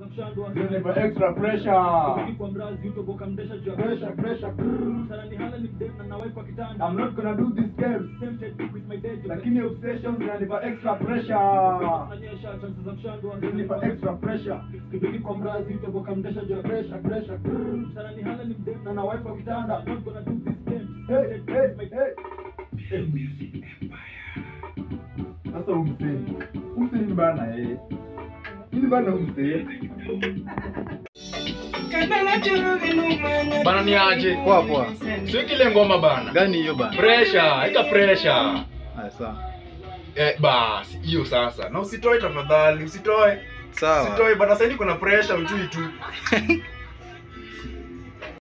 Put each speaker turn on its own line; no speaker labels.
Never extra pressure. I'm not gonna do this game. Lakini obsessions never extra pressure. Never extra pressure. Sasa umseni bana Ini bana umseni
Bana ni aje?
Poa poa.
Sio kile ngoma bana.
Gani hiyo bana?
Pressure, ika pressure.
Haya sawa.
Basi hiyo sasa. Na usitoe tafadhali, usitoe.
Sawa.
Usitoe bana, sasa kuna pressure ujui tu.